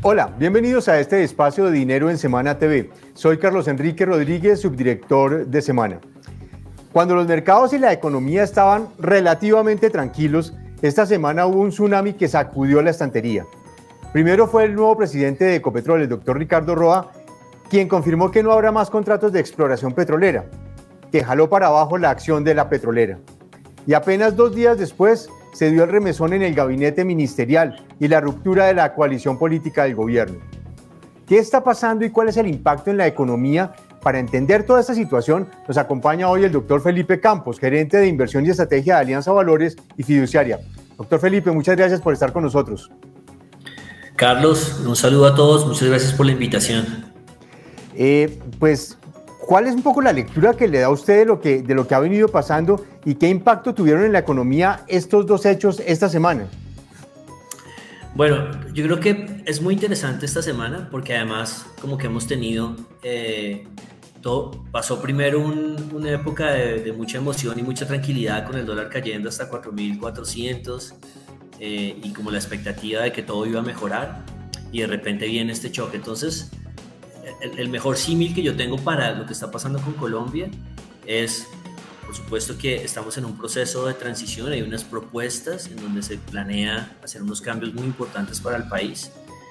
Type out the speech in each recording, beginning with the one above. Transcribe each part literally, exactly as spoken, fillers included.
Hola, bienvenidos a este espacio de Dinero en Semana T V. Soy Carlos Enrique Rodríguez, subdirector de Semana. Cuando los mercados y la economía estaban relativamente tranquilos, esta semana hubo un tsunami que sacudió la estantería. Primero fue el nuevo presidente de Ecopetrol, el doctor Ricardo Roa, quien confirmó que no habrá más contratos de exploración petrolera, que jaló para abajo la acción de la petrolera. Y apenas dos días después se dio el remesón en el gabinete ministerial y la ruptura de la coalición política del gobierno. ¿Qué está pasando y cuál es el impacto en la economía? Para entender toda esta situación, nos acompaña hoy el doctor Felipe Campos, gerente de Inversión y Estrategia de Alianza Valores y fiduciaria. Doctor Felipe, muchas gracias por estar con nosotros. Carlos, un saludo a todos, muchas gracias por la invitación. Eh, pues, ¿cuál es un poco la lectura que le da a usted de lo que, de lo que ha venido pasando y qué impacto tuvieron en la economía estos dos hechos esta semana? Bueno, yo creo que es muy interesante esta semana porque además como que hemos tenido, eh, todo, pasó primero un, una época de, de mucha emoción y mucha tranquilidad con el dólar cayendo hasta cuatro mil cuatrocientos eh, y como la expectativa de que todo iba a mejorar y de repente viene este choque. Entonces, el, el mejor símil que yo tengo para lo que está pasando con Colombia es, por supuesto que estamos en un proceso de transición, hay unas propuestas en donde se planea hacer unos cambios muy importantes para el país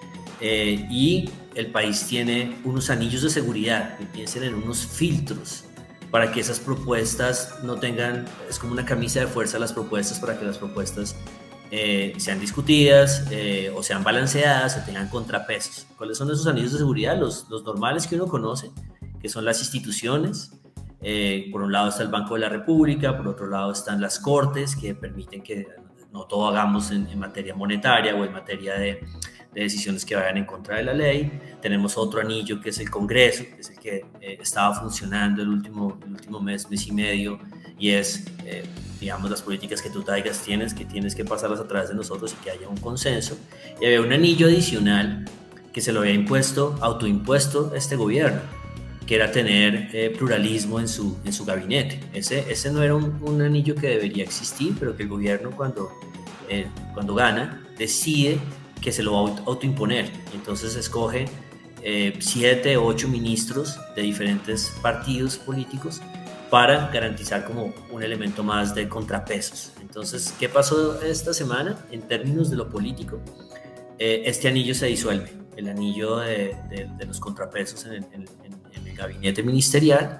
eh, y el país tiene unos anillos de seguridad, que piensen en unos filtros para que esas propuestas no tengan, es como una camisa de fuerza las propuestas para que las propuestas eh, sean discutidas eh, o sean balanceadas o tengan contrapesos. ¿Cuáles son esos anillos de seguridad? Los, los normales que uno conoce, que son las instituciones. Eh, por un lado está el Banco de la República, por otro lado están las Cortes, que permiten que no todo hagamos en, en materia monetaria o en materia de, de decisiones que vayan en contra de la ley. Tenemos otro anillo que es el Congreso, que es el que eh, estaba funcionando el último, el último mes, mes y medio, y es, eh, digamos, las políticas que tú traigas tienes, que tienes que pasarlas a través de nosotros y que haya un consenso. Y había un anillo adicional que se lo había impuesto, autoimpuesto este gobierno, que era tener eh, pluralismo en su, en su gabinete. Ese, ese no era un, un anillo que debería existir, pero que el gobierno cuando, eh, cuando gana decide que se lo va a autoimponer. Entonces escoge eh, siete o ocho ministros de diferentes partidos políticos para garantizar como un elemento más de contrapesos. Entonces, ¿qué pasó esta semana en términos de lo político? Eh, este anillo se disuelve, el anillo de, de, de los contrapesos en el, en, en el gabinete ministerial,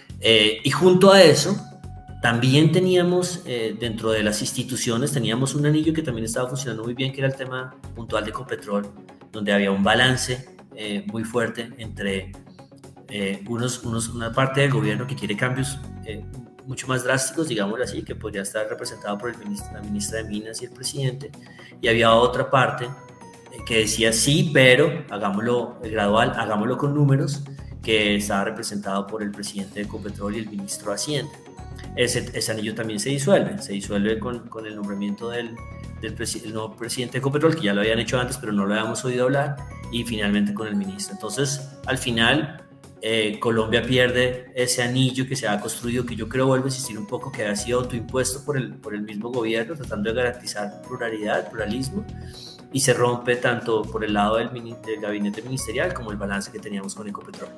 eh, y junto a eso también teníamos eh, dentro de las instituciones teníamos un anillo que también estaba funcionando muy bien, que era el tema puntual de Ecopetrol, donde había un balance eh, muy fuerte entre eh, unos, unos, una parte del gobierno que quiere cambios eh, mucho más drásticos, digámoslo así, que podría estar representado por el ministro, la ministra de Minas y el presidente, y había otra parte que decía sí, pero hagámoslo gradual, hagámoslo con números, que estaba representado por el presidente de Ecopetrol y el ministro de Hacienda. Ese, ese anillo también se disuelve, se disuelve con, con el nombramiento del, del presi el nuevo presidente de Ecopetrol, que ya lo habían hecho antes, pero no lo habíamos oído hablar, y finalmente con el ministro. Entonces, al final, eh, Colombia pierde ese anillo que se ha construido, que yo creo, vuelvo a insistir un poco, que ha sido autoimpuesto por el, por el mismo gobierno, tratando de garantizar pluralidad, pluralismo, y se rompe tanto por el lado del, del gabinete ministerial como el balance que teníamos con Ecopetrol.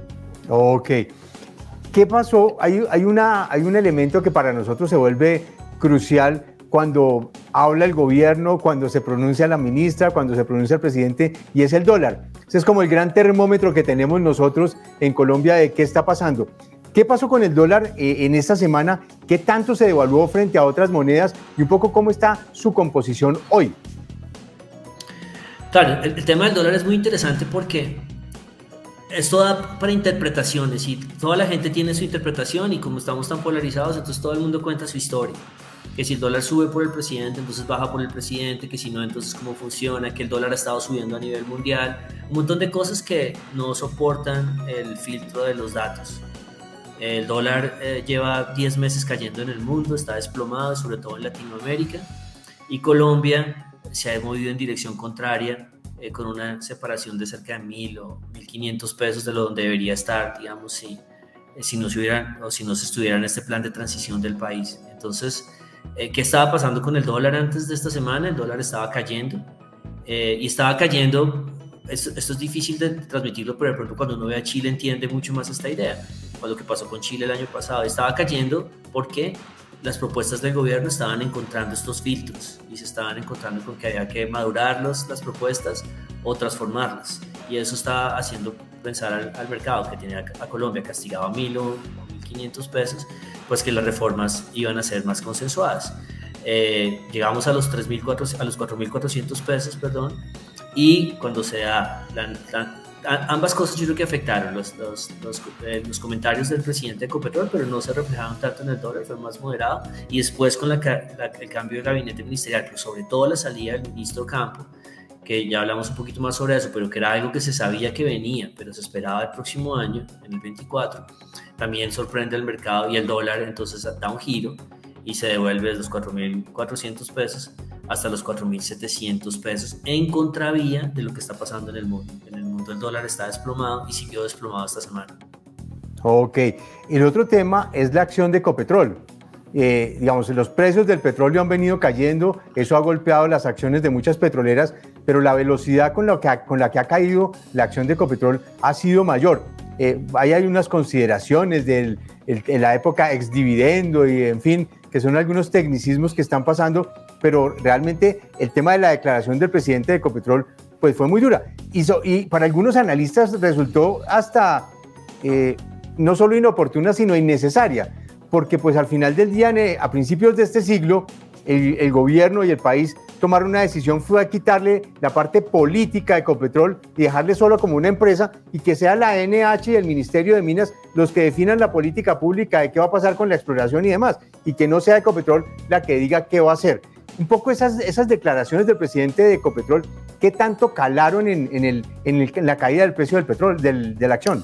Ok. ¿Qué pasó? Hay, hay, una, hay un elemento que para nosotros se vuelve crucial cuando habla el gobierno, cuando se pronuncia la ministra, cuando se pronuncia el presidente, y es el dólar. Ese es como el gran termómetro que tenemos nosotros en Colombia de qué está pasando. ¿Qué pasó con el dólar eh, en esta semana? ¿Qué tanto se devaluó frente a otras monedas? Y un poco cómo está su composición hoy. Claro, el, el tema del dólar es muy interesante porque esto da para interpretaciones y toda la gente tiene su interpretación, y como estamos tan polarizados, entonces todo el mundo cuenta su historia. Que si el dólar sube por el presidente, entonces baja por el presidente, que si no, entonces cómo funciona, que el dólar ha estado subiendo a nivel mundial, un montón de cosas que no soportan el filtro de los datos. El dólar eh, lleva diez meses cayendo en el mundo, está desplomado, sobre todo en Latinoamérica, y Colombia se ha movido en dirección contraria, eh, con una separación de cerca de mil o mil quinientos pesos de lo donde debería estar, digamos, si, eh, si, no se hubiera, o si no se estuviera en este plan de transición del país. Entonces, eh, ¿qué estaba pasando con el dólar antes de esta semana? El dólar estaba cayendo, eh, y estaba cayendo esto, esto es difícil de transmitirlo, pero de pronto cuando uno ve a Chile entiende mucho más esta idea. Lo que pasó con Chile el año pasado, estaba cayendo porque las propuestas del gobierno estaban encontrando estos filtros y se estaban encontrando con que había que madurarlas las propuestas o transformarlas, y eso está haciendo pensar al, al mercado que tiene a, a Colombia castigado a mil o mil quinientos pesos, pues que las reformas iban a ser más consensuadas. Eh, llegamos a los tres mil cuatrocientos, a los cuatro mil cuatrocientos pesos, perdón, y cuando se da la, la, ambas cosas yo creo que afectaron los, los, los, eh, los comentarios del presidente de Ecopetrol, pero no se reflejaron tanto en el dólar, fue más moderado, y después con la, la, el cambio de gabinete ministerial, pero sobre todo la salida del ministro Campo, que ya hablamos un poquito más sobre eso, pero que era algo que se sabía que venía, pero se esperaba el próximo año, en el veinticuatro, también sorprende el mercado y el dólar entonces da un giro y se devuelve de los cuatro mil cuatrocientos pesos hasta los cuatro mil setecientos pesos, en contravía de lo que está pasando en el mundo. En el mundo el dólar está desplomado y siguió desplomado esta semana. Ok, el otro tema es la acción de Ecopetrol. Eh, digamos, los precios del petróleo han venido cayendo, eso ha golpeado las acciones de muchas petroleras, pero la velocidad con la que ha, con la que ha caído la acción de Ecopetrol ha sido mayor. Eh, ahí hay unas consideraciones de la época ex dividendo y en fin, que son algunos tecnicismos que están pasando, pero realmente el tema de la declaración del presidente de Ecopetrol pues fue muy dura. Y, so, y para algunos analistas resultó hasta eh, no solo inoportuna, sino innecesaria, porque pues al final del día, a principios de este siglo, el, el gobierno y el país tomaron una decisión, fue a quitarle la parte política de Ecopetrol y dejarle solo como una empresa, y que sea la N H y el Ministerio de Minas los que definan la política pública de qué va a pasar con la exploración y demás, y que no sea Ecopetrol la que diga qué va a hacer. Un poco esas, esas declaraciones del presidente de Ecopetrol, ¿qué tanto calaron en, en, el, en, el, en la caída del precio del petróleo, del, de la acción?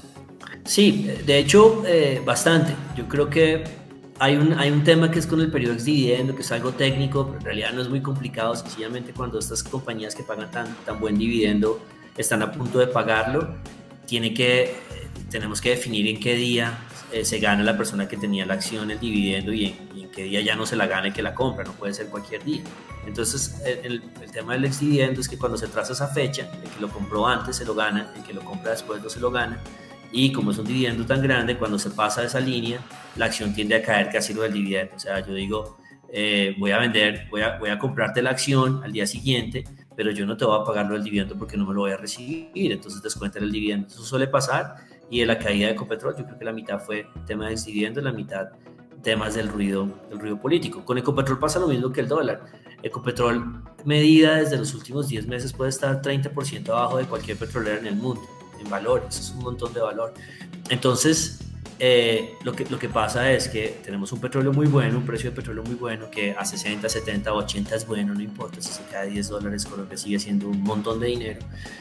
Sí, de hecho, eh, bastante. Yo creo que hay un, hay un tema que es con el periodo ex dividendo, que es algo técnico, pero en realidad no es muy complicado. Sencillamente cuando estas compañías que pagan tan, tan buen dividendo están a punto de pagarlo, tiene que, eh, tenemos que definir en qué día eh, se gana la persona que tenía la acción, el dividendo, y en, y en qué día ya no se la gana y que la compra. No puede ser cualquier día. Entonces, el, el tema del ex dividendo es que cuando se traza esa fecha, el que lo compró antes se lo gana, el que lo compra después no se lo gana. Y como es un dividendo tan grande, cuando se pasa esa línea, la acción tiende a caer casi lo del dividendo. O sea, yo digo, eh, voy a vender, voy a, voy a comprarte la acción al día siguiente, pero yo no te voy a pagar lo del dividendo porque no me lo voy a recibir, entonces descuentan el dividendo. Eso suele pasar, y en la caída de Ecopetrol yo creo que la mitad fue tema de dividendo, la mitad temas del ruido, del ruido político. Con Ecopetrol pasa lo mismo que el dólar. Ecopetrol, medida desde los últimos diez meses, puede estar treinta por ciento abajo de cualquier petrolera en el mundo, en valores, es un montón de valor. Entonces, eh, lo, que, lo que pasa es que tenemos un petróleo muy bueno, un precio de petróleo muy bueno, que a sesenta, setenta, ochenta es bueno, no importa si se cae diez dólares, Colombia sigue siendo un montón de dinero.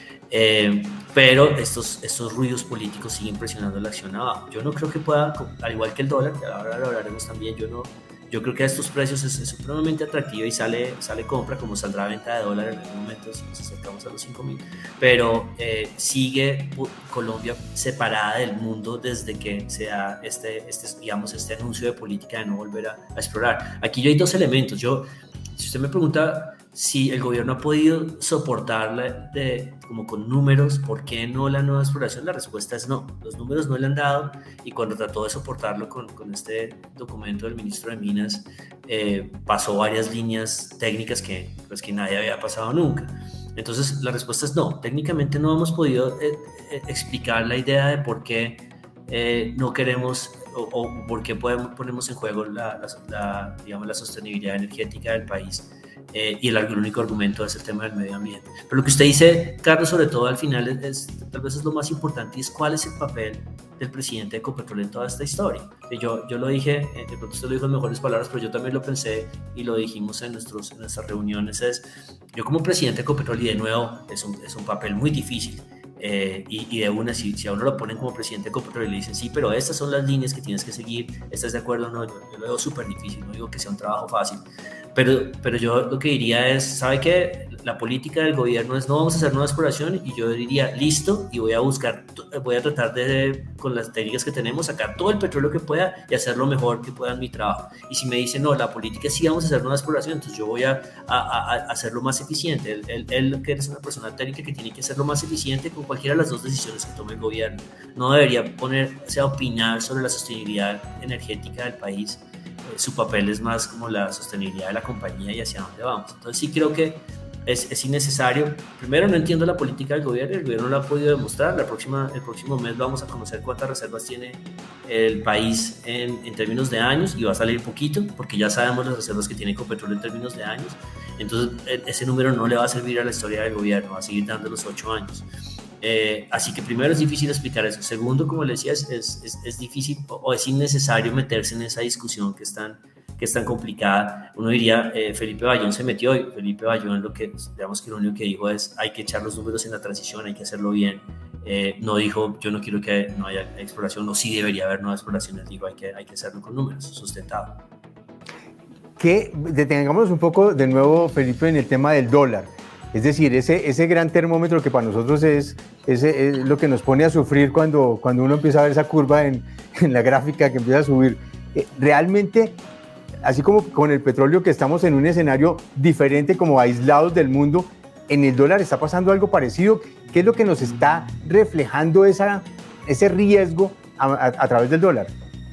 Eh, pero estos, estos ruidos políticos siguen presionando la acción abajo. Yo no creo que pueda, al igual que el dólar, que ahora lo hablaremos también, yo no, yo creo que a estos precios es, es supremamente atractivo y sale, sale compra, como saldrá venta de dólar en algún momento si nos acercamos a los cinco mil, pero eh, sigue Colombia separada del mundo desde que se da este, este, digamos, este anuncio de política de no volver a, a explorar. Aquí yo hay dos elementos. Yo, si usted me pregunta si el gobierno ha podido soportarla de, como con números, ¿por qué no la nueva exploración? La respuesta es no. Los números no le han dado, y cuando trató de soportarlo con, con este documento del ministro de Minas, eh, pasó varias líneas técnicas que, pues, que nadie había pasado nunca. Entonces la respuesta es no. Técnicamente no hemos podido eh, eh, explicar la idea de por qué eh, no queremos o, o por qué podemos, ponemos en juego la, la, la, digamos, la sostenibilidad energética del país. Eh, y el, el único argumento es el tema del medio ambiente. Pero lo que usted dice, Carlos, sobre todo al final, es, es, tal vez es lo más importante, y es cuál es el papel del presidente de Ecopetrol en toda esta historia. Yo, yo lo dije, eh, de pronto usted lo dijo en mejores palabras, pero yo también lo pensé y lo dijimos en, nuestros, en nuestras reuniones, es, yo como presidente de Ecopetrol, y de nuevo, es un, es un papel muy difícil, Eh, y, y de una, si, si a uno lo ponen como presidente de Ecopetrol y le dicen, sí, pero estas son las líneas que tienes que seguir, ¿estás de acuerdo? No, yo, yo lo veo súper difícil, no digo que sea un trabajo fácil, pero, pero yo lo que diría es, ¿sabe qué? La política del gobierno es, no vamos a hacer nueva exploración, y yo diría, listo, y voy a buscar, voy a tratar de, con las técnicas que tenemos, sacar todo el petróleo que pueda y hacer lo mejor que pueda en mi trabajo. Y si me dicen, no, la política sí vamos a hacer nueva exploración, entonces yo voy a, a, a, a hacerlo más eficiente. Él, él, él, que es una persona técnica que tiene que hacerlo más eficiente con cualquiera de las dos decisiones que tome el gobierno. No debería ponerse a opinar sobre la sostenibilidad energética del país. Eh, su papel es más como la sostenibilidad de la compañía y hacia dónde vamos. Entonces sí creo que es, es innecesario. Primero, no entiendo la política del gobierno, el gobierno lo ha podido demostrar. La próxima, el próximo mes vamos a conocer cuántas reservas tiene el país en, en términos de años, y va a salir poquito, porque ya sabemos las reservas que tiene Ecopetrol en términos de años. Entonces ese número no le va a servir a la historia del gobierno, va a seguir dando los ocho años. Eh, así que primero es difícil explicar eso. Segundo, como le decía, es, es, es difícil o, o es innecesario meterse en esa discusión que es tan, que es tan complicada. Uno diría, eh, Felipe Bayón se metió, y Felipe Bayón lo que, digamos que lo único que dijo es, hay que echar los números en la transición, hay que hacerlo bien. Eh, no dijo, yo no quiero que no haya exploración, no, sí debería haber nuevas exploraciones, digo, hay que, hay que hacerlo con números, sustentado. Que detengamos un poco de nuevo, Felipe, en el tema del dólar. Es decir, ese, ese gran termómetro que para nosotros es, ese, es lo que nos pone a sufrir cuando, cuando uno empieza a ver esa curva en, en la gráfica que empieza a subir. Eh, realmente, así como con el petróleo, que estamos en un escenario diferente, como aislados del mundo, en el dólar está pasando algo parecido. ¿Qué es lo que nos está reflejando esa, ese riesgo a, a, a través del dólar?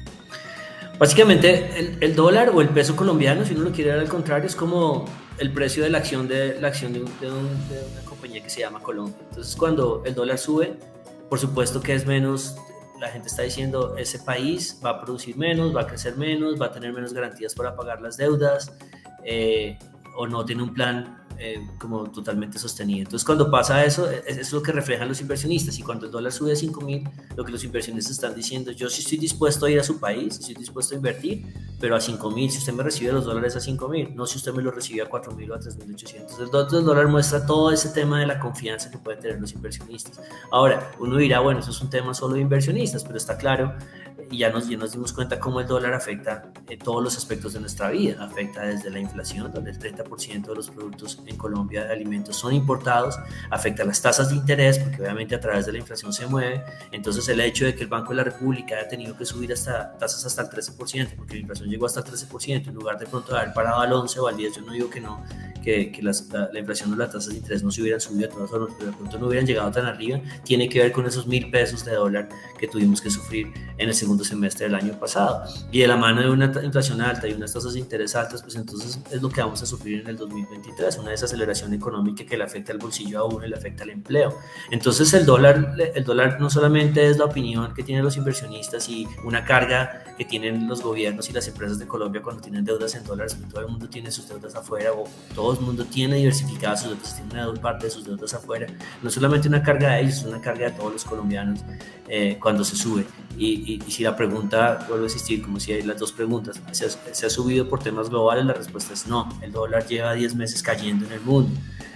Básicamente, el, el dólar o el peso colombiano, si uno lo quiere ver al contrario, es como el precio de la acción de, la acción de, un, de, un, de una compañía que se llama Colombia. Entonces, cuando el dólar sube, por supuesto que es menos, la gente está diciendo, ese país va a producir menos, va a crecer menos, va a tener menos garantías para pagar las deudas, eh, o no tiene un plan eh, como totalmente sostenido. Entonces, cuando pasa eso, es, es lo que reflejan los inversionistas. Y cuando el dólar sube a cinco mil, lo que los inversionistas están diciendo, yo sí estoy dispuesto a ir a su país, estoy dispuesto a invertir, pero a cinco mil, si usted me recibe los dólares a cinco mil, no si usted me los recibe a cuatro mil o a tres mil ochocientos. El dólar muestra todo ese tema de la confianza que pueden tener los inversionistas. Ahora, uno dirá, bueno, eso es un tema solo de inversionistas, pero está claro, y ya nos, ya nos dimos cuenta cómo el dólar afecta eh, todos los aspectos de nuestra vida. Afecta desde la inflación, donde el treinta por ciento de los productos en Colombia de alimentos son importados, afecta las tasas de interés, porque obviamente a través de la inflación se mueve. Entonces el hecho de que el Banco de la República haya tenido que subir hasta tasas hasta el trece por ciento, porque la inflación llegó hasta el trece por ciento, en lugar de pronto de haber parado al once o al diez, yo no digo que no, que, que las, la, la inflación o las tasas de interés no se hubieran subido a todas formas, pero de pronto no hubieran llegado tan arriba, tiene que ver con esos mil pesos de dólar que tuvimos que sufrir en el segundo semestre del año pasado. Y de la mano de una inflación alta y unas tasas de interés altas, pues entonces es lo que vamos a sufrir en el dos mil veintitrés, una desaceleración económica que le afecta al bolsillo a uno y le afecta al empleo. Entonces el dólar, el dólar no solamente es la opinión que tienen los inversionistas y una carga que tienen los gobiernos y las empresas de Colombia cuando tienen deudas en dólares, porque todo el mundo tiene sus deudas afuera, o todo el mundo tiene diversificadas sus deudas, tiene una parte de sus deudas afuera. No solamente una carga de ellos, es una carga de todos los colombianos eh, cuando se sube. Y, y, y si la pregunta vuelve a existir, como si hay las dos preguntas, ¿se ha, ¿se ha subido por temas globales? La respuesta es no. El dólar lleva diez meses cayendo en el mundo.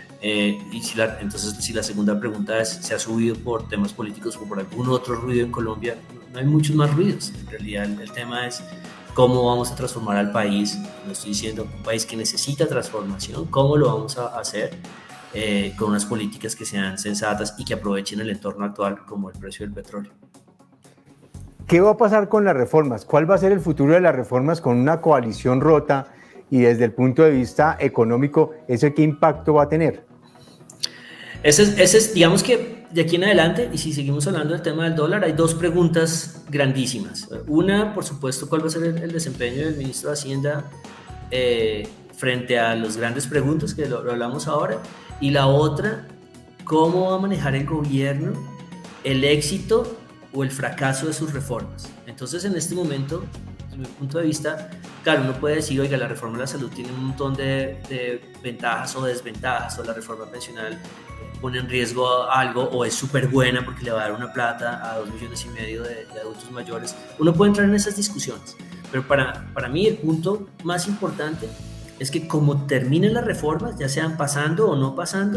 Eh, y si la, entonces, si la segunda pregunta es, ¿se ha subido por temas políticos o por algún otro ruido en Colombia? No, no hay muchos más ruidos. En realidad, el, el tema es cómo vamos a transformar al país. Lo estoy diciendo, un país que necesita transformación, ¿cómo lo vamos a hacer? Eh, con unas políticas que sean sensatas y que aprovechen el entorno actual, como el precio del petróleo. ¿Qué va a pasar con las reformas? ¿Cuál va a ser el futuro de las reformas con una coalición rota? Y desde el punto de vista económico, ¿eso qué impacto va a tener? Ese es, ese es, digamos que de aquí en adelante, y si seguimos hablando del tema del dólar, hay dos preguntas grandísimas. Una, por supuesto, ¿cuál va a ser el, el desempeño del ministro de Hacienda eh, frente a las grandes preguntas que lo, lo hablamos ahora? Y la otra, ¿cómo va a manejar el gobierno el éxito o el fracaso de sus reformas? Entonces, en este momento, desde mi punto de vista, claro, uno puede decir, oiga, la reforma de la salud tiene un montón de, de ventajas o desventajas, o la reforma pensional pone en riesgo algo, o es súper buena porque le va a dar una plata a dos millones y medio de, de adultos mayores. Uno puede entrar en esas discusiones, pero para, para mí el punto más importante es que como terminen las reformas, ya sean pasando o no pasando,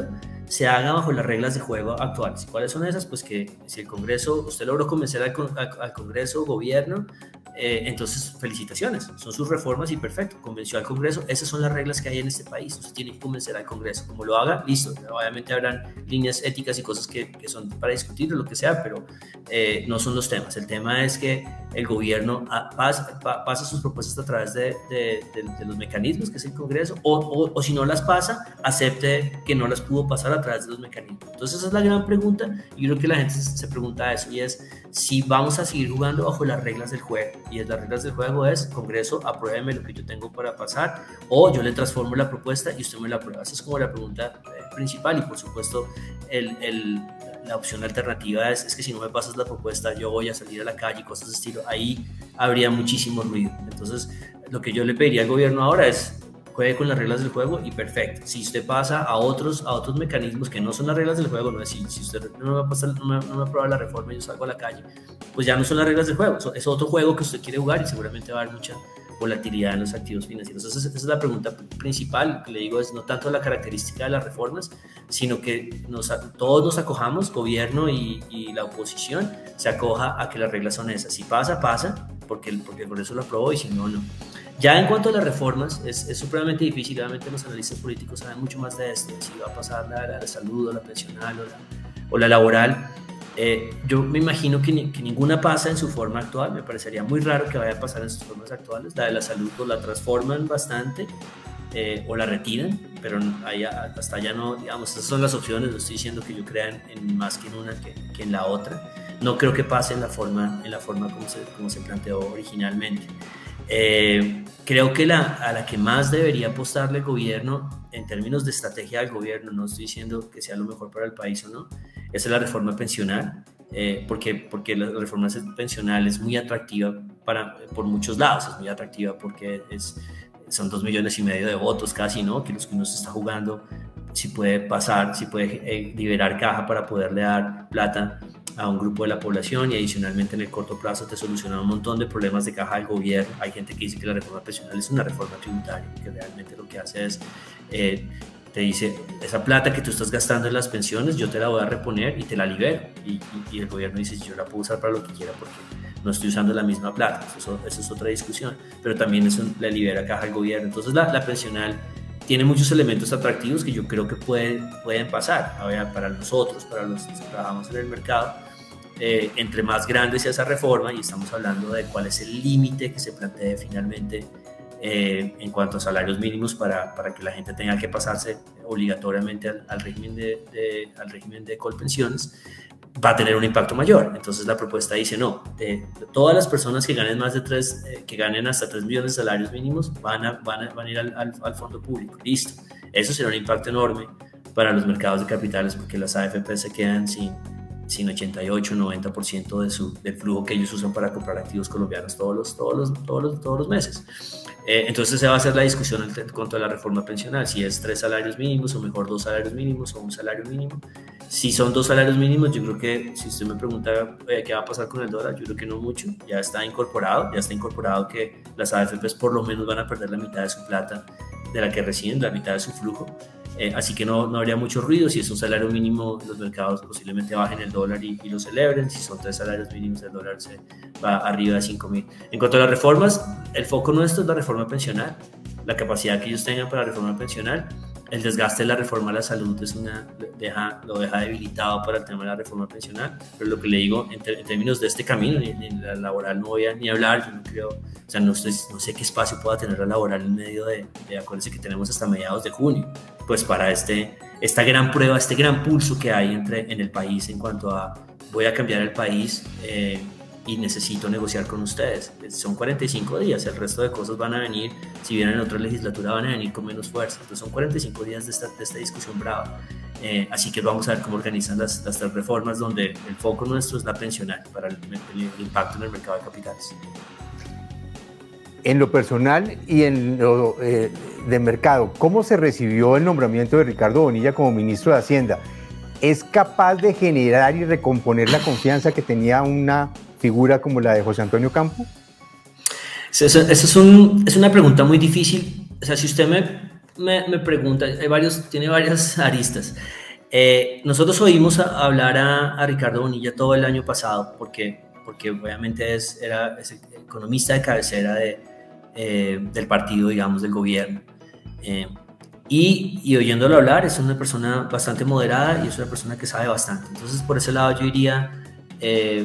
se haga bajo las reglas de juego actuales. ¿Cuáles son esas? Pues que si el Congreso, usted logró convencer al, al, al Congreso, gobierno, eh, entonces felicitaciones, son sus reformas y perfecto, convenció al Congreso, esas son las reglas que hay en este país, usted tiene que convencer al Congreso, como lo haga, listo, obviamente habrán líneas éticas y cosas que, que son para discutir o lo que sea, pero eh, no son los temas, el tema es que el gobierno pasa, pasa sus propuestas a través de, de, de, de los mecanismos que es el Congreso, o, o, o si no las pasa, acepte que no las pudo pasar a través de los mecanismos. Entonces esa es la gran pregunta, y creo que la gente se, se pregunta eso, y es si vamos a seguir jugando bajo las reglas del juego, y es, las reglas del juego es, Congreso, apruébeme lo que yo tengo para pasar, o yo le transformo la propuesta y usted me la aprueba. Esa es como la pregunta eh, principal, y por supuesto el, el, la opción alternativa es, es que si no me pasas la propuesta yo voy a salir a la calle, cosas de estilo, ahí habría muchísimo ruido. Entonces lo que yo le pediría al gobierno ahora es juegue con las reglas del juego y perfecto. Si usted pasa a otros, a otros mecanismos que no son las reglas del juego, no es decir, si usted no me va a pasar, no me, no me aprueba la reforma y yo salgo a la calle, pues ya no son las reglas del juego, es otro juego que usted quiere jugar y seguramente va a haber mucha volatilidad en los activos financieros. Esa es, esa es la pregunta principal. Lo que le digo es no tanto la característica de las reformas, sino que nos, todos nos acojamos, gobierno y, y la oposición, se acoja a que las reglas son esas. Si pasa, pasa, porque el, porque el Congreso lo aprobó, y si no, no. Ya en cuanto a las reformas, es, es supremamente difícil, obviamente los analistas políticos saben mucho más de esto, si va a pasar la, la, la salud o la pensional o la, o la laboral. Eh, yo me imagino que, ni, que ninguna pasa en su forma actual, me parecería muy raro que vaya a pasar en sus formas actuales. La de la salud o la transforman bastante eh, o la retiran, pero allá, hasta allá no, digamos, esas son las opciones, no estoy diciendo que yo crea en, en más que en una que, que en la otra. No creo que pase en la forma, en la forma como, se, como se planteó originalmente. Eh, creo que la, a la que más debería apostarle el gobierno en términos de estrategia del gobierno, no estoy diciendo que sea lo mejor para el país o no, es la reforma pensional, eh, porque, porque la reforma pensional es muy atractiva para, por muchos lados, es muy atractiva porque es, son dos millones y medio de votos casi, ¿no? Que los que uno se está jugando, si puede pasar, si puede eh, liberar caja para poderle dar plata a un grupo de la población, y adicionalmente en el corto plazo te soluciona un montón de problemas de caja del gobierno. Hay gente que dice que la reforma pensional es una reforma tributaria, que realmente lo que hace es eh, te dice, esa plata que tú estás gastando en las pensiones yo te la voy a reponer y te la libero, y, y, y el gobierno dice, yo la puedo usar para lo que quiera porque no estoy usando la misma plata. Eso, eso es otra discusión, pero también eso le libera caja al gobierno. Entonces la, la pensional tiene muchos elementos atractivos que yo creo que pueden, pueden pasar. Ahora, para nosotros, para los que trabajamos en el mercado, eh, entre más grande sea esa reforma, y estamos hablando de cuál es el límite que se plantee finalmente eh, en cuanto a salarios mínimos para, para que la gente tenga que pasarse obligatoriamente al, al, régimen, de, de, al régimen de colpensiones, va a tener un impacto mayor. Entonces la propuesta dice, no, de, de todas las personas que ganen más de tres, eh, que ganen hasta tres millones de salarios mínimos van a, van a, van a ir al, al, al fondo público. Listo. Eso será un impacto enorme para los mercados de capitales, porque las A F P se quedan sin, sin ochenta y ocho, noventa por ciento de su, del flujo que ellos usan para comprar activos colombianos todos los, todos los, todos los, todos los meses. Eh, entonces se va a hacer la discusión en cuanto a la reforma pensional, si es tres salarios mínimos o mejor dos salarios mínimos o un salario mínimo. Si son dos salarios mínimos, yo creo que, si usted me pregunta eh, qué va a pasar con el dólar, yo creo que no mucho, ya está incorporado, ya está incorporado que las A F Pes por lo menos van a perder la mitad de su plata de la que reciben, la mitad de su flujo, eh, así que no, no habría mucho ruido. Si es un salario mínimo, los mercados posiblemente bajen el dólar y, y lo celebren. Si son tres salarios mínimos, el dólar se va arriba de cinco mil. En cuanto a las reformas, el foco nuestro es la reforma pensional, la capacidad que ellos tengan para la reforma pensional. El desgaste de la reforma a la salud es una, deja, lo deja debilitado para el tema de la reforma pensional, pero lo que le digo, en, ter, en términos de este camino, ni, ni la laboral no voy a ni hablar, yo no creo, o sea, no, estoy, no sé qué espacio pueda tener la laboral en medio de, de, acuérdense que tenemos hasta mediados de junio, pues para este, esta gran prueba, este gran pulso que hay entre, en el país en cuanto a voy a cambiar el país, eh, y necesito negociar con ustedes. Son cuarenta y cinco días, el resto de cosas van a venir, si vienen en otra legislatura van a venir con menos fuerza, entonces son cuarenta y cinco días de esta, de esta discusión brava, eh, así que vamos a ver cómo organizan las, las tres reformas, donde el foco nuestro es la pensional para el, el, el impacto en el mercado de capitales. En lo personal y en lo eh, de mercado, ¿cómo se recibió el nombramiento de Ricardo Bonilla como ministro de Hacienda? ¿Es capaz de generar y recomponer la confianza que tenía una figura como la de José Antonio Campo? Eso, eso es, un, es una pregunta muy difícil. O sea, si usted me, me, me pregunta, hay varios, tiene varias aristas. Eh, nosotros oímos a, hablar a, a Ricardo Bonilla todo el año pasado, porque, porque obviamente es, era, es el economista de cabecera de, eh, del partido, digamos, del gobierno. Eh, y, y oyéndolo hablar, es una persona bastante moderada y es una persona que sabe bastante. Entonces, por ese lado yo diría, eh,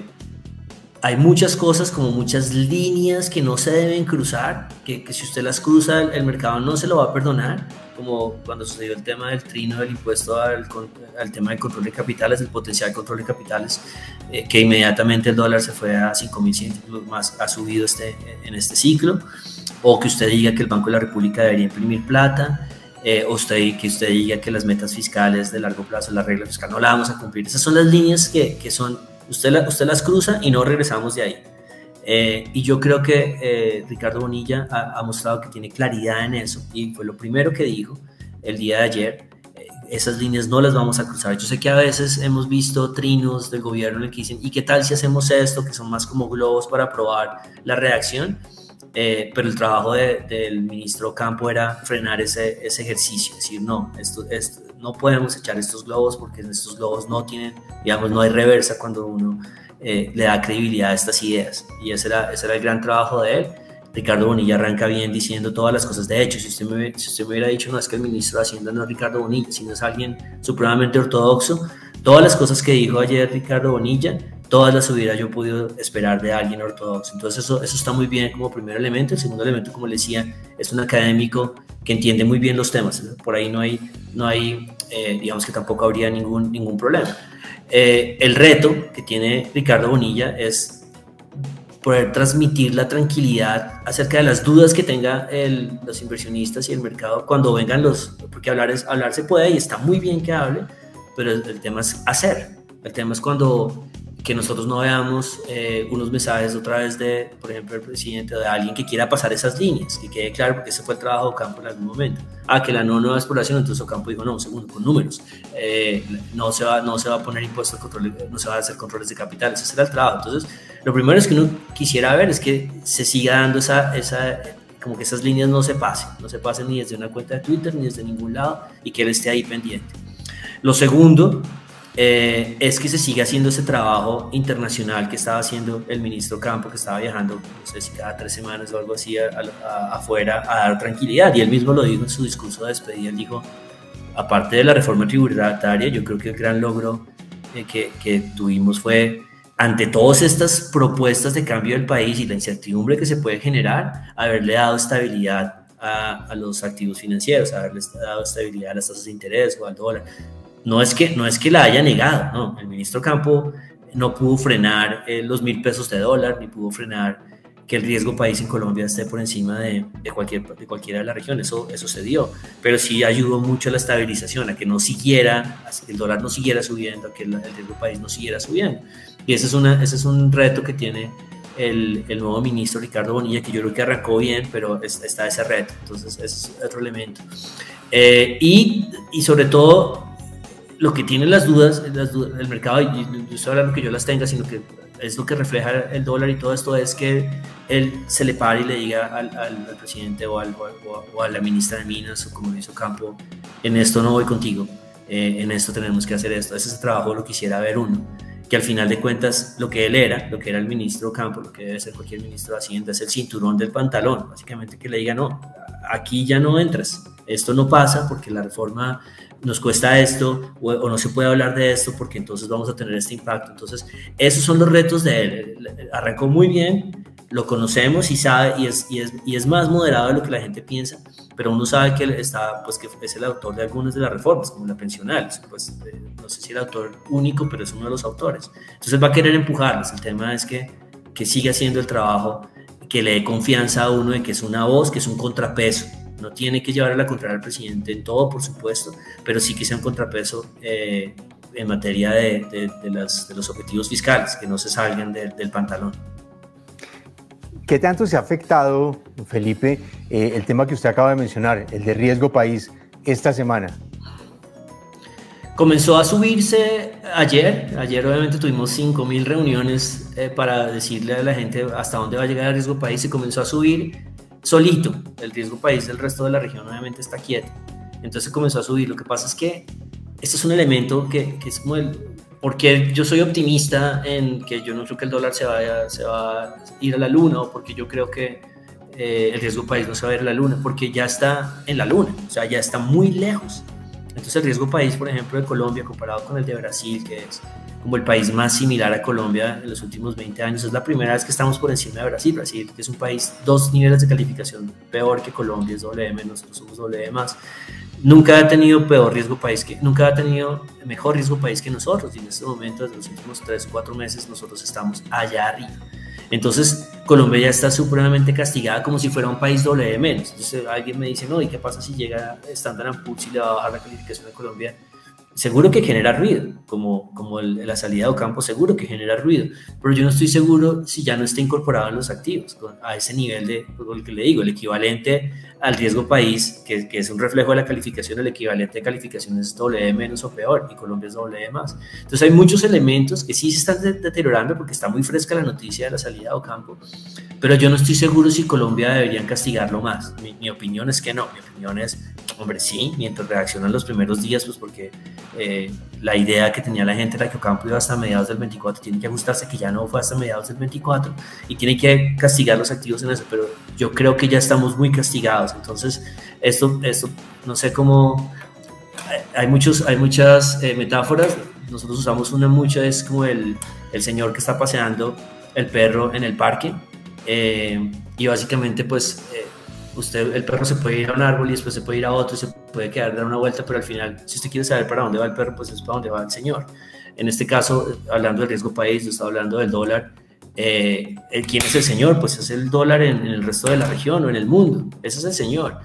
hay muchas cosas, como muchas líneas que no se deben cruzar, que, que si usted las cruza, el, el mercado no se lo va a perdonar, como cuando sucedió el tema del trino del impuesto al, al tema del control de capitales, el potencial control de capitales, eh, que inmediatamente el dólar se fue a cinco mil cien más, ha subido este, en este ciclo, o que usted diga que el Banco de la República debería imprimir plata, eh, o usted, que usted diga que las metas fiscales de largo plazo, la regla fiscal, no la vamos a cumplir. Esas son las líneas que, que son, usted, la, usted las cruza y no regresamos de ahí. Eh, y yo creo que eh, Ricardo Bonilla ha, ha mostrado que tiene claridad en eso, y fue lo primero que dijo el día de ayer. Eh, esas líneas no las vamos a cruzar. Yo sé que a veces hemos visto trinos del gobierno en el que dicen, ¿y qué tal si hacemos esto? Que son más como globos para probar la reacción, eh, pero el trabajo de, del ministro Campo era frenar ese, ese ejercicio, decir, no, esto, esto, no podemos echar estos globos porque estos globos no tienen, digamos, no hay reversa cuando uno Eh, le da credibilidad a estas ideas, y ese era, ese era el gran trabajo de él. Ricardo Bonilla arranca bien diciendo todas las cosas. De hecho, si usted me, si usted me hubiera dicho, no es que el ministro de Hacienda no es Ricardo Bonilla, sino es alguien supremamente ortodoxo, todas las cosas que dijo ayer Ricardo Bonilla, todas las hubiera yo podido esperar de alguien ortodoxo. Entonces eso, eso está muy bien como primer elemento. El segundo elemento, como le decía, es un académico que entiende muy bien los temas. Por ahí no hay, no hay eh, digamos que tampoco habría ningún, ningún problema. Eh, el reto que tiene Ricardo Bonilla es poder transmitir la tranquilidad acerca de las dudas que tengan los inversionistas y el mercado cuando vengan los, porque hablar, es, hablar se puede y está muy bien que hable, pero el, el tema es hacer. El tema es cuando que nosotros no veamos eh, unos mensajes otra vez de, por ejemplo, del presidente o de alguien que quiera pasar esas líneas, que quede claro, porque ese fue el trabajo de Ocampo en algún momento. Ah, que la no nueva exploración, entonces Ocampo dijo, no, un segundo, con números, eh, no, se va, no se va a poner impuestos, control, no se va a hacer controles de capitales, ese era el trabajo. Entonces, lo primero es que uno quisiera ver es que se siga dando esa, esa como que esas líneas no se pasen, no se pasen ni desde una cuenta de Twitter, ni desde ningún lado, y que él esté ahí pendiente. Lo segundo, Eh, es que se siga haciendo ese trabajo internacional que estaba haciendo el ministro Campo, que estaba viajando, no sé si cada tres semanas o algo así, a, a, afuera a dar tranquilidad, y él mismo lo dijo en su discurso de despedida. Él dijo, aparte de la reforma tributaria, yo creo que el gran logro eh, que, que tuvimos fue, ante todas estas propuestas de cambio del país y la incertidumbre que se puede generar, haberle dado estabilidad a, a los activos financieros, haberle dado estabilidad a las tasas de interés o al dólar. No es que, no es que la haya negado, no. El ministro Campo no pudo frenar eh, los mil pesos de dólar, ni pudo frenar que el riesgo país en Colombia esté por encima de, de, cualquier, de cualquiera de las regiones. Eso, eso se dio, pero sí ayudó mucho a la estabilización, a que no siguiera, a que el dólar no siguiera subiendo, a que el, el riesgo país no siguiera subiendo. Y ese es, una, ese es un reto que tiene el, el nuevo ministro Ricardo Bonilla, que yo creo que arrancó bien, pero es, está ese reto. Entonces, ese es otro elemento. Eh, y, y sobre todo, lo que tiene las dudas, las dudas del mercado, y yo estoy hablando que yo las tenga, sino que es lo que refleja el dólar y todo esto, es que él se le pare y le diga al, al, al presidente o, al, o, o a la ministra de Minas, o como lo hizo Campo, en esto no voy contigo, eh, en esto tenemos que hacer esto. Ese es el trabajo, lo quisiera ver uno, que al final de cuentas lo que él era, lo que era el ministro Campo, lo que debe ser cualquier ministro de Hacienda, es el cinturón del pantalón, básicamente, que le diga, no, aquí ya no entras, esto no pasa porque la reforma nos cuesta esto, o, o no se puede hablar de esto porque entonces vamos a tener este impacto. Entonces, esos son los retos de él. Arrancó muy bien, lo conocemos y sabe, y es, y es, y es más moderado de lo que la gente piensa, pero uno sabe que él está, pues, que es el autor de algunas de las reformas, como la pensional, pues, eh, no sé si el autor único, pero es uno de los autores. Entonces va a querer empujarlos. El tema es que, que siga haciendo el trabajo, que le dé confianza a uno de que es una voz, que es un contrapeso. No tiene que llevar a la contraria al presidente en todo, por supuesto, pero sí que sea un contrapeso eh, en materia de, de, de, las, de los objetivos fiscales, que no se salgan de, del pantalón. ¿Qué tanto se ha afectado, Felipe, eh, el tema que usted acaba de mencionar, el de riesgo país, esta semana? Comenzó a subirse ayer. Ayer obviamente tuvimos cinco mil reuniones eh, para decirle a la gente hasta dónde va a llegar el riesgo país, y comenzó a subir solito. El riesgo país del resto de la región obviamente está quieto, entonces comenzó a subir. Lo que pasa es que este es un elemento que, que es como el, porque yo soy optimista en que yo no creo que el dólar se vaya, se va a ir a la luna, o porque yo creo que eh, el riesgo país no se va a ir a la luna, porque ya está en la luna, o sea, ya está muy lejos. Entonces el riesgo país, por ejemplo, de Colombia comparado con el de Brasil, que es como el país más similar a Colombia en los últimos veinte años, es la primera vez que estamos por encima de Brasil. Brasil, que es un país dos niveles de calificación peor que Colombia, es doble M, nosotros somos doble M más. Nunca ha tenido peor riesgo país que, nunca ha tenido mejor riesgo país que nosotros, y en este momento, desde los últimos tres o cuatro meses, nosotros estamos allá arriba. Entonces, Colombia ya está supremamente castigada como si fuera un país doble M. Entonces, alguien me dice, no, ¿y qué pasa si llega Standard and Poor's y le va a bajar la calificación a Colombia? Seguro que genera ruido, como, como el, la salida de Ocampo, seguro que genera ruido, pero yo no estoy seguro si ya no está incorporado en los activos, con, a ese nivel de, lo que le digo, el equivalente al riesgo país, que, que es un reflejo de la calificación, el equivalente de calificación es doble E menos o peor, y Colombia es doble E más. Entonces hay muchos elementos que sí se están de, deteriorando porque está muy fresca la noticia de la salida de Ocampo, pero yo no estoy seguro si Colombia deberían castigarlo más. Mi, mi opinión es que no, mi opinión es, hombre, sí, mientras reaccionan los primeros días, pues porque eh, la idea que tenía la gente era que Ocampo iba hasta mediados del veinticuatro, tiene que ajustarse que ya no fue hasta mediados del veinticuatro y tiene que castigar los activos en eso, pero yo creo que ya estamos muy castigados. Entonces esto, esto no sé cómo, hay, muchos, hay muchas eh, metáforas. Nosotros usamos una mucho, es como el, el señor que está paseando el perro en el parque, eh, y básicamente pues eh, usted, el perro se puede ir a un árbol y después se puede ir a otro, se puede quedar, dar una vuelta, pero al final, si usted quiere saber para dónde va el perro, pues es para dónde va el señor. En este caso, hablando del riesgo país, yo estaba hablando del dólar. Eh, ¿Quién es el señor? Pues es el dólar en, en el resto de la región o en el mundo. Ese es el señor.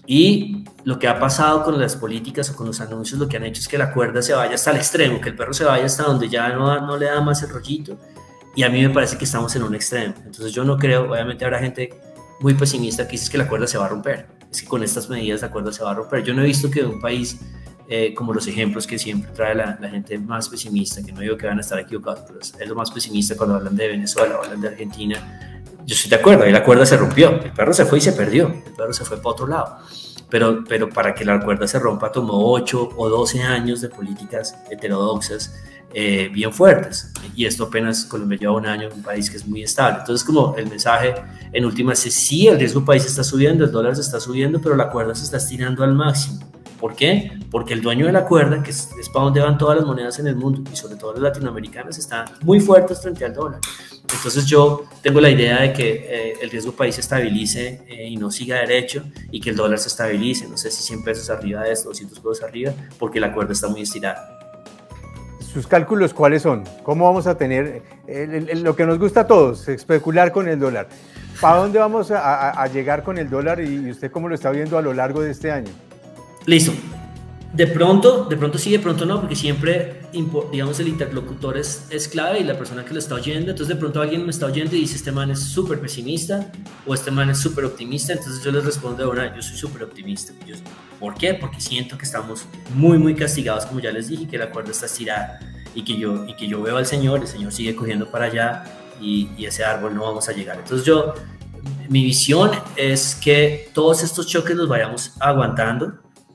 Y lo que ha pasado con las políticas o con los anuncios, lo que han hecho es que la cuerda se vaya hasta el extremo, que el perro se vaya hasta donde ya no, no le da más el rollito. Y a mí me parece que estamos en un extremo. Entonces yo no creo, obviamente habrá gente muy pesimista que dice que la cuerda se va a romper. Es que con estas medidas la cuerda se va a romper. Yo no he visto que un país, eh, como los ejemplos que siempre trae la, la gente más pesimista, que no digo que van a estar equivocados, pero es, es lo más pesimista cuando hablan de Venezuela o hablan de Argentina. Yo estoy de acuerdo, ahí la cuerda se rompió, el perro se fue y se perdió, el perro se fue para otro lado. Pero, pero para que la cuerda se rompa tomó ocho o doce años de políticas heterodoxas eh, bien fuertes, y esto apenas Colombia lleva un año en un país que es muy estable. Entonces, como el mensaje en última es: sí, el riesgo país está subiendo, el dólar se está subiendo, pero la cuerda se está estirando al máximo. ¿Por qué? Porque el dueño de la cuerda, que es, es para donde van todas las monedas en el mundo, y sobre todo las latinoamericanas, están muy fuertes frente al dólar. Entonces yo tengo la idea de que eh, el riesgo país se estabilice eh, y no siga derecho, y que el dólar se estabilice, no sé si cien pesos arriba de esto, doscientos pesos arriba, porque la cuerda está muy estirada. ¿Sus cálculos cuáles son? ¿Cómo vamos a tener el, el, el, lo que nos gusta a todos, especular con el dólar? ¿Para dónde vamos a, a, a llegar con el dólar, y, y usted cómo lo está viendo a lo largo de este año? Listo. De pronto, de pronto sí, de pronto no, porque siempre, digamos, el interlocutor es, es clave, y la persona que lo está oyendo. Entonces de pronto alguien me está oyendo y dice: este man es súper pesimista o este man es súper optimista. Entonces yo les respondo de una: yo soy súper optimista. Yo, ¿por qué? Porque siento que estamos muy, muy castigados, como ya les dije, que la cuerda está estirada, y que yo, y que yo veo al Señor, el Señor sigue cogiendo para allá, y, y ese árbol no vamos a llegar. Entonces yo, mi visión es que todos estos choques los vayamos aguantando,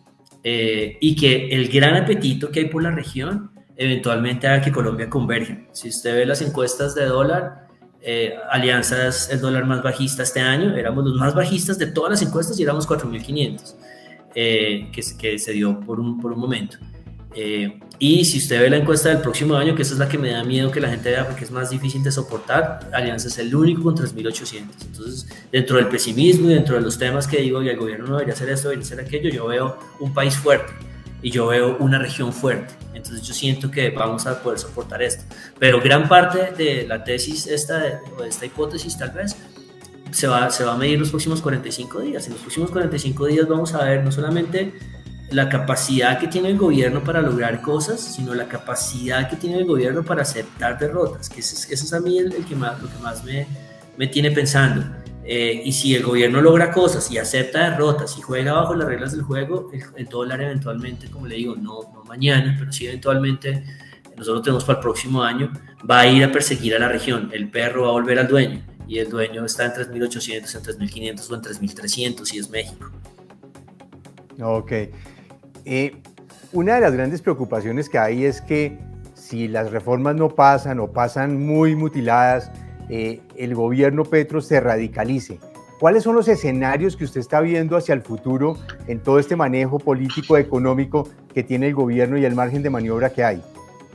Eh, y que el gran apetito que hay por la región eventualmente haga que Colombia converja. Si usted ve las encuestas de dólar, eh, Alianza es el dólar más bajista este año, éramos los más bajistas de todas las encuestas y éramos cuatro mil quinientos, eh, que, que se dio por un, por un momento. Eh, y si usted ve la encuesta del próximo año, que esa es la que me da miedo que la gente vea porque es más difícil de soportar, Alianza es el único con tres mil ochocientos. Entonces, dentro del pesimismo y dentro de los temas que digo, y el gobierno no debería hacer esto, debería hacer aquello, yo veo un país fuerte y yo veo una región fuerte. Entonces yo siento que vamos a poder soportar esto. Pero gran parte de la tesis esta, o de esta hipótesis tal vez, se va, se va a medir los próximos cuarenta y cinco días. En los próximos cuarenta y cinco días vamos a ver no solamente la capacidad que tiene el gobierno para lograr cosas, sino la capacidad que tiene el gobierno para aceptar derrotas, que eso es, eso es a mí el, el que más, lo que más me, me tiene pensando. Eh, y si el gobierno logra cosas y acepta derrotas y juega bajo las reglas del juego, el, el dólar eventualmente, como le digo, no, no mañana, pero sí eventualmente, nosotros tenemos para el próximo año, va a ir a perseguir a la región. El perro va a volver al dueño, y el dueño está en tres mil ochocientos, en tres mil quinientos o en tres mil trescientos si es México. Ok. Eh, una de las grandes preocupaciones que hay es que si las reformas no pasan o pasan muy mutiladas, eh, el gobierno Petro se radicalice. ¿Cuáles son los escenarios que usted está viendo hacia el futuro en todo este manejo político, económico que tiene el gobierno y el margen de maniobra que hay?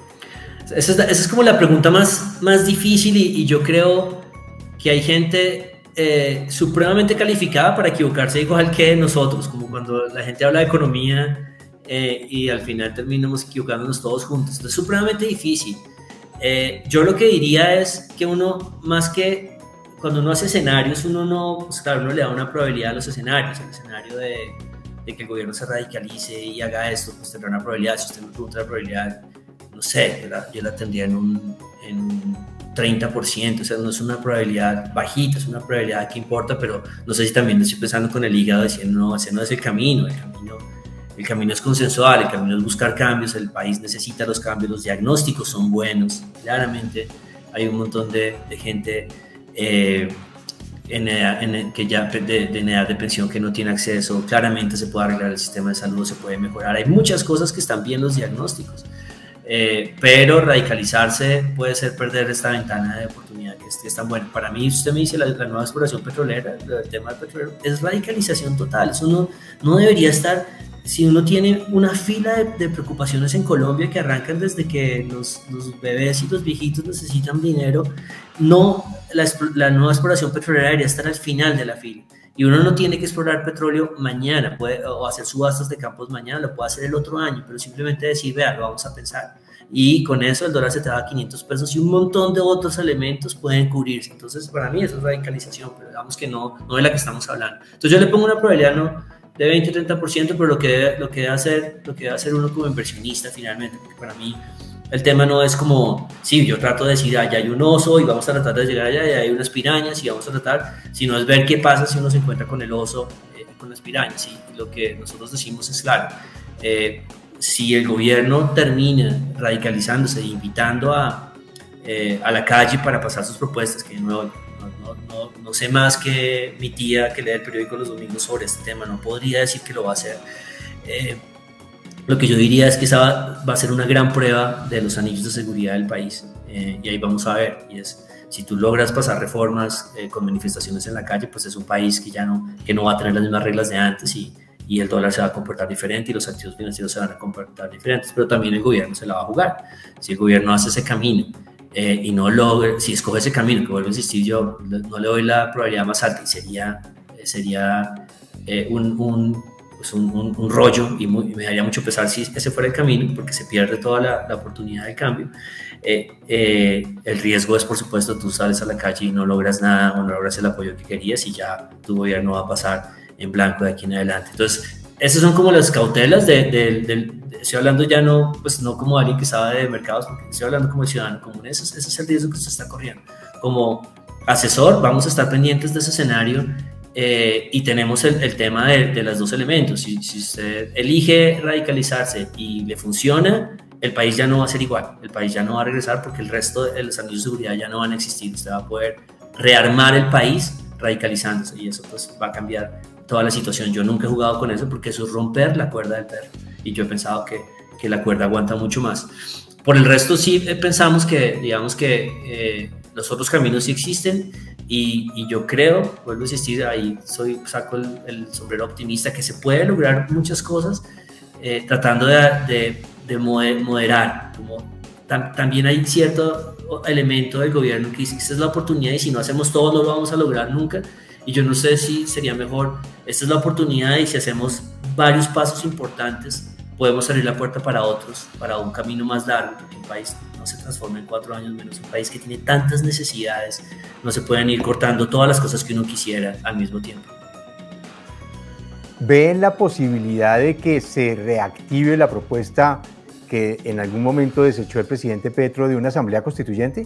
Esa es, esa es como la pregunta más, más difícil y, y yo creo que hay gente eh, supremamente calificada para equivocarse igual que nosotros, como cuando la gente habla de economía eh, y al final terminamos equivocándonos todos juntos. Entonces es supremamente difícil. Eh, yo lo que diría es que uno, más que cuando uno hace escenarios, uno no, pues claro, uno le da una probabilidad a los escenarios. El escenario de, de que el gobierno se radicalice y haga esto, pues tendrá una probabilidad. Si usted me pregunta la probabilidad, no sé, yo la, yo la tendría en un, en un treinta por ciento, o sea, no es una probabilidad bajita, es una probabilidad que importa, pero no sé si también estoy pensando con el hígado diciendo, no, ese no es el camino, el camino, el camino es consensual, el camino es buscar cambios, el país necesita los cambios, los diagnósticos son buenos, claramente hay un montón de, de gente eh, en edad, en, que ya de, de, en edad de pensión que no tiene acceso, claramente se puede arreglar el sistema de salud, se puede mejorar, hay muchas cosas que están bien los diagnósticos. Eh, pero radicalizarse puede ser perder esta ventana de oportunidad que es, que es tan buena. Para mí, usted me dice la, la nueva exploración petrolera, el tema del petróleo, es radicalización total. Eso no, no debería estar, si uno tiene una fila de, de preocupaciones en Colombia que arrancan desde que los, los bebés y los viejitos necesitan dinero, no, la, la nueva exploración petrolera debería estar al final de la fila. Y uno no tiene que explorar petróleo mañana puede, o hacer subastas de campos mañana, lo puede hacer el otro año, pero simplemente decir, vea, lo vamos a pensar. Y con eso el dólar se te va a quinientos pesos y un montón de otros elementos pueden cubrirse. Entonces, para mí eso es radicalización, pero digamos que no, no de la que estamos hablando. Entonces yo le pongo una probabilidad no de veinte o treinta por ciento, pero lo que debe, lo que debe hacer, lo que debe hacer uno como inversionista finalmente, porque para mí el tema no es como, sí, yo trato de decir, allá hay un oso y vamos a tratar de llegar allá y hay unas pirañas y vamos a tratar, sino es ver qué pasa si uno se encuentra con el oso, eh, con las pirañas. Y lo que nosotros decimos es claro, eh, si el gobierno termina radicalizándose, invitando a, eh, a la calle para pasar sus propuestas, que no, no, no, no, no sé más que mi tía que lee el periódico los domingos sobre este tema, no podría decir que lo va a hacer. Eh, Lo que yo diría es que esa va, va a ser una gran prueba de los anillos de seguridad del país eh, y ahí vamos a ver, y es, si tú logras pasar reformas eh, con manifestaciones en la calle, pues es un país que ya no, que no va a tener las mismas reglas de antes y, y el dólar se va a comportar diferente y los activos financieros se van a comportar diferentes, pero también el gobierno se la va a jugar. Si el gobierno hace ese camino eh, y no logra, si escoge ese camino, que vuelvo a insistir, yo no le doy la probabilidad más alta y sería, sería eh, un... un pues un, un, un rollo y, muy, y me daría mucho pesar si ese fuera el camino, porque se pierde toda la, la oportunidad del cambio. Eh, eh, el riesgo es, por supuesto, tú sales a la calle y no logras nada o no logras el apoyo que querías y ya tu gobierno va a pasar en blanco de aquí en adelante. Entonces, esas son como las cautelas de, de, de, de estoy hablando ya no, pues no como alguien que sabe de mercados, porque estoy hablando como ciudadano común. Ese, ese es el riesgo que se está corriendo. Como asesor, vamos a estar pendientes de ese escenario. Eh, y tenemos el, el tema de, de los dos elementos. Si, si usted elige radicalizarse y le funciona, el país ya no va a ser igual, el país ya no va a regresar porque el resto de los anillos de seguridad ya no van a existir. Usted va a poder rearmar el país radicalizándose y eso pues va a cambiar toda la situación. Yo nunca he jugado con eso porque eso es romper la cuerda del perro y yo he pensado que, que la cuerda aguanta mucho más. Por el resto sí pensamos que, digamos que eh, los otros caminos sí existen. Y, y yo creo, vuelvo a insistir, ahí soy, saco el, el sombrero optimista, que se puede lograr muchas cosas eh, tratando de, de, de moderar. Como tam, también hay cierto elemento del gobierno que dice que esta es la oportunidad y si no hacemos todo no lo vamos a lograr nunca. Y yo no sé si sería mejor, esta es la oportunidad y si hacemos varios pasos importantes podemos abrir la puerta para otros, para un camino más largo, porque un país no se transforma en cuatro años menos, un país que tiene tantas necesidades, no se pueden ir cortando todas las cosas que uno quisiera al mismo tiempo. ¿Ven la posibilidad de que se reactive la propuesta que en algún momento desechó el presidente Petro de una asamblea constituyente?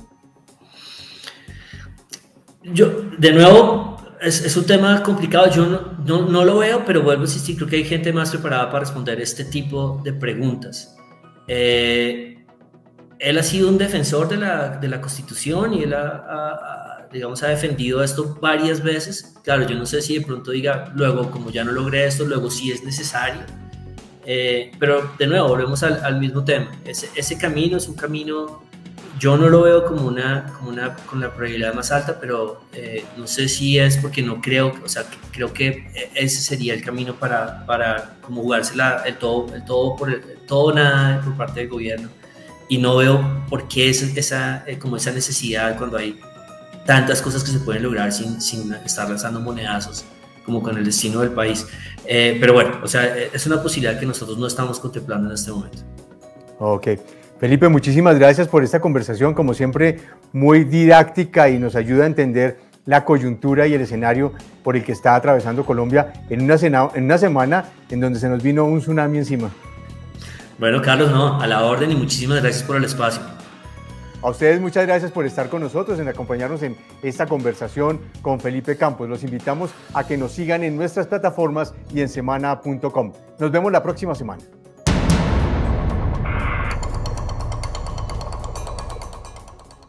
Yo, de nuevo, es, es un tema complicado, yo no, no, no lo veo, pero vuelvo a insistir, creo que hay gente más preparada para responder este tipo de preguntas. Eh, él ha sido un defensor de la, de la Constitución y él ha, ha, ha, digamos, ha defendido esto varias veces. Claro, yo no sé si de pronto diga, luego, como ya no logré esto, luego sí es necesario. Eh, pero de nuevo, volvemos al, al mismo tema. Ese, ese camino es un camino, yo no lo veo como una, como una con la probabilidad más alta, pero eh, no sé si es porque no creo, o sea, que creo que ese sería el camino para, para como jugársela el todo, el todo por el, el todo nada por parte del gobierno. Y no veo por qué es esa, como esa necesidad cuando hay tantas cosas que se pueden lograr sin, sin estar lanzando monedazos como con el destino del país. Eh, pero bueno, o sea, es una posibilidad que nosotros no estamos contemplando en este momento. Ok. Felipe, muchísimas gracias por esta conversación, como siempre, muy didáctica y nos ayuda a entender la coyuntura y el escenario por el que está atravesando Colombia en una, cena, en una semana en donde se nos vino un tsunami encima. Bueno, Carlos, no, a la orden y muchísimas gracias por el espacio. A ustedes muchas gracias por estar con nosotros, en acompañarnos en esta conversación con Felipe Campos. Los invitamos a que nos sigan en nuestras plataformas y en semana punto com. Nos vemos la próxima semana.